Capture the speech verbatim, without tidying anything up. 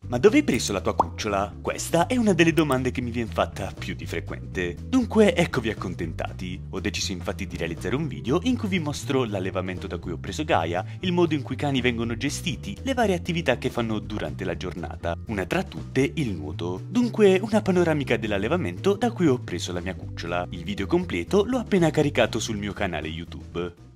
Ma dove hai preso la tua cucciola? Questa è una delle domande che mi viene fatta più di frequente. Dunque eccovi accontentati. Ho deciso infatti di realizzare un video in cui vi mostro l'allevamento da cui ho preso Gaia, il modo in cui i cani vengono gestiti, le varie attività che fanno durante la giornata. Una tra tutte il nuoto. Dunque una panoramica dell'allevamento da cui ho preso la mia cucciola. Il video completo l'ho appena caricato sul mio canale YouTube.